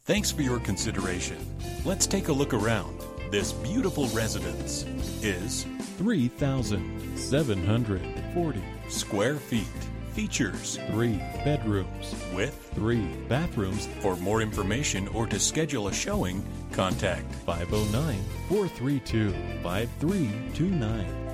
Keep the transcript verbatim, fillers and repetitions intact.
Thanks for your consideration. Let's take a look around. This beautiful residence is three thousand seven hundred forty square feet. Features three bedrooms with three bathrooms. For more information or to schedule a showing, contact five oh nine, four three two, five three two nine.